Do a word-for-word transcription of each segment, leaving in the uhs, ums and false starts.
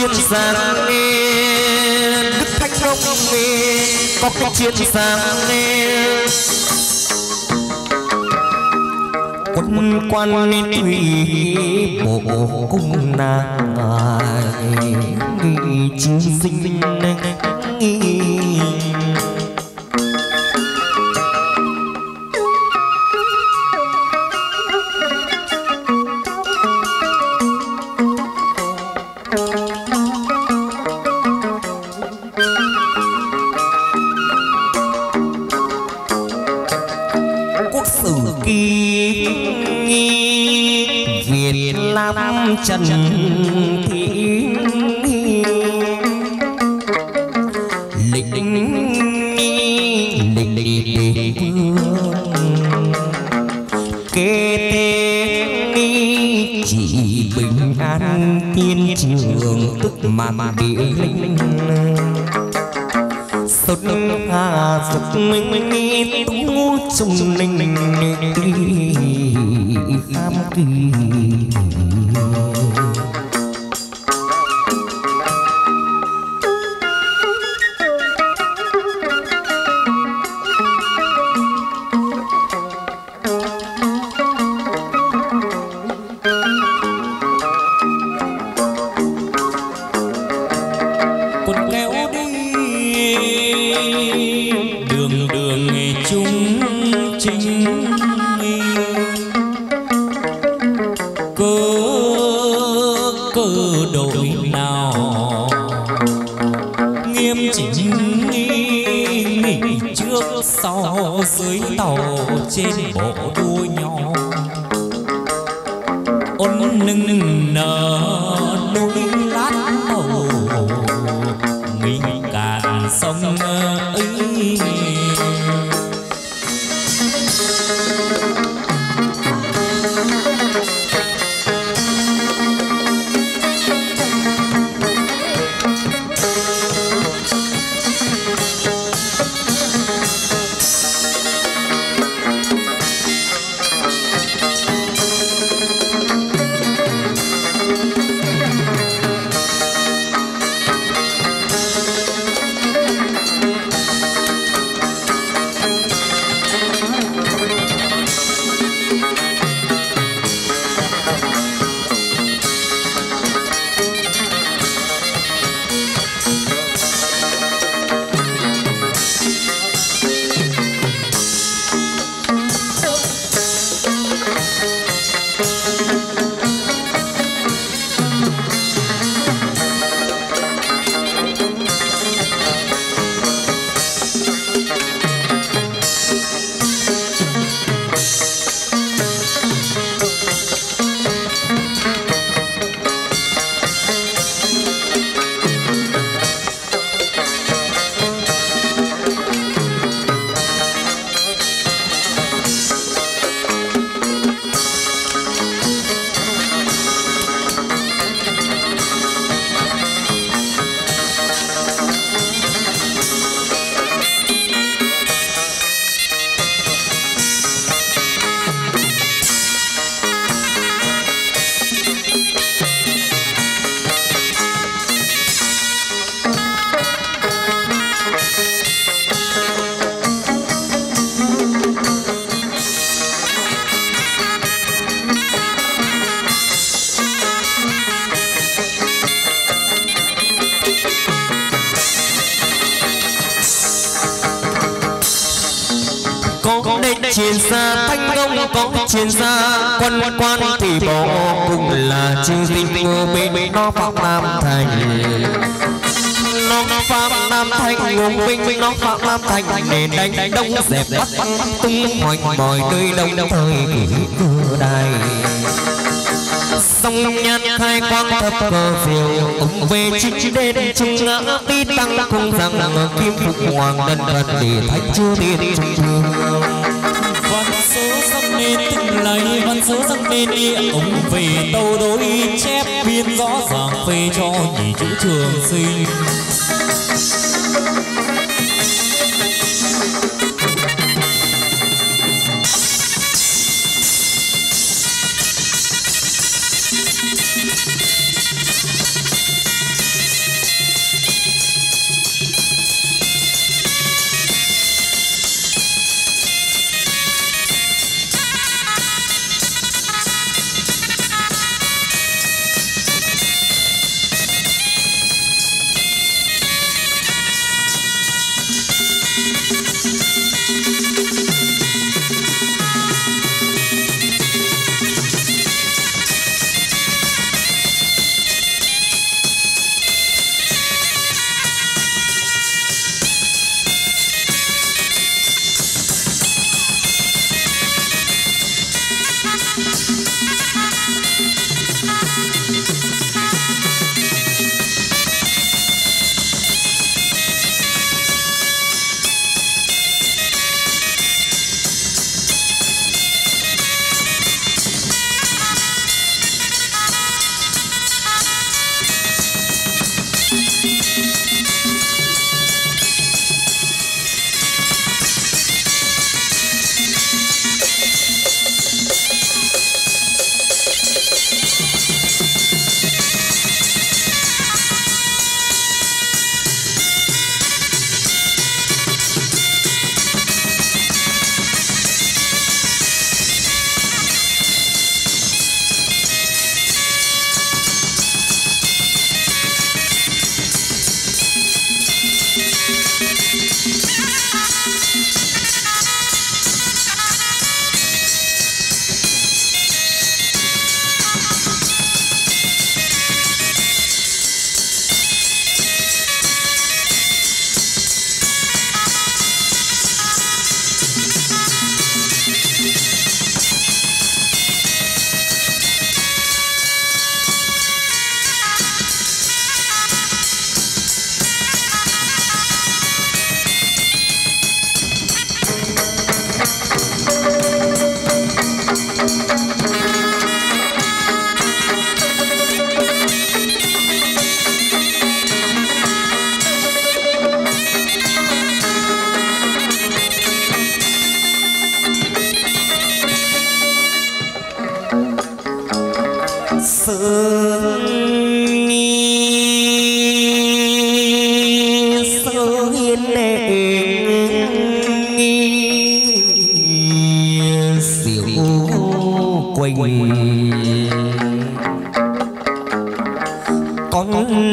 chiên sáng Đức Thánh Ông có cái chiên sáng quân quan nên tùy bộ cung nàng nghi chiêu sinh quốc sử ký Việt Nam Trần Thị lịch lịch lịch kế tế chỉ bình an thiên trường tức mà bị linh xuất hà dục minh tú trung linh khám kỳ sau dưới tàu trên bộ đua nhau ôn nưng nở đôi lát tàu nghỉ cạn sông ấy chiến xa thanh ông có chiến xa quân quan thì bộ cùng là chư tinh ngô bên nó phạm nam thành nó phạm nam thành ngô binh nó phạm nam thành để đánh đông dẹp bắt tung hoành mọi nơi đông thời cử đài sông nhan khai quang thập cờ diều ông về chính đền trung ngã tí tăng cùng rằng kim phục hoàng đần đần để thánh chưa tiên trung thương văn số sắc nên từng lấy văn số sắc nên đi ông về tâu đối chép biên rõ ràng phê cho nhị chữ trường sinh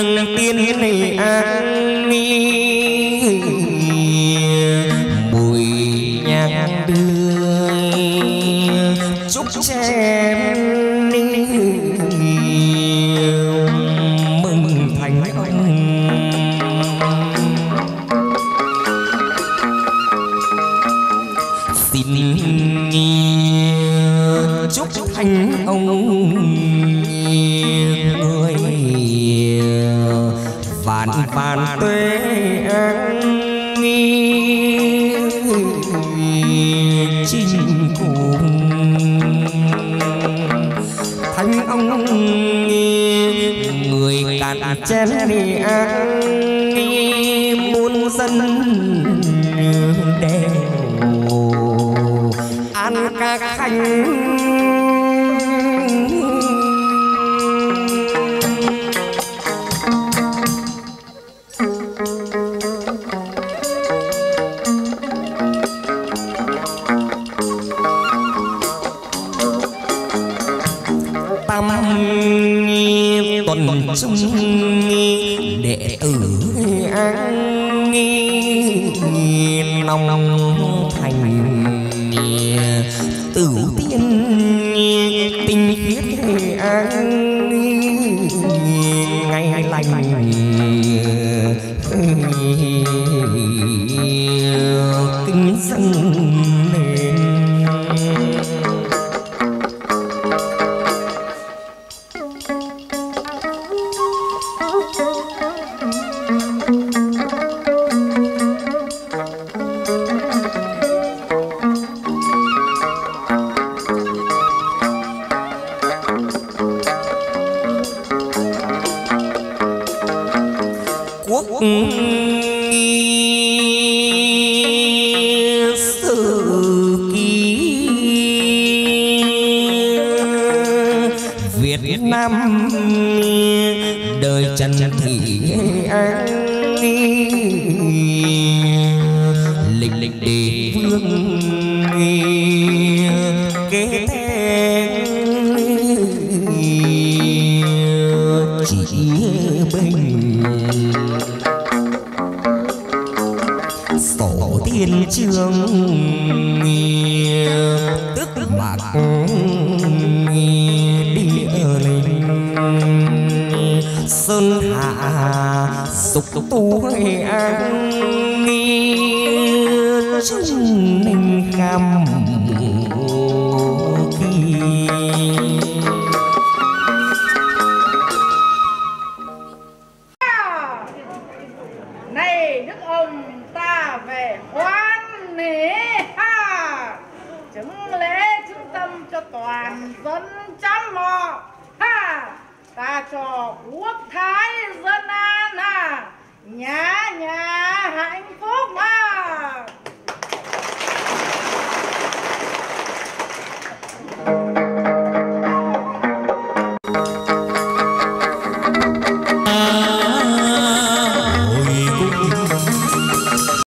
nâng tiên này an mùi nhang đưa chúc chén mừng thành ông xin chúc thành ông người vạn vạn tuế an chinh cùng thành ông người cạn chén đi an muôn dân đều an ca khánh tam tuần trung đệ tử an nông thành tử tiên tinh khiết an ngày lành kính dâng lên quốc sử ký Việt Nam đời Trần Thị An lịch lịch đề vương kế thang chỉ bình tổ tiên chương tức bạc địa linh sơn hạ dục tu an chung ninh kham kỳ này đức ông ta về hoan nỉ ha chứng lễ chứng tâm cho toàn dân chăm họ ha ta cho quốc thái dân an ha nhà nhà hạnh phúc ha.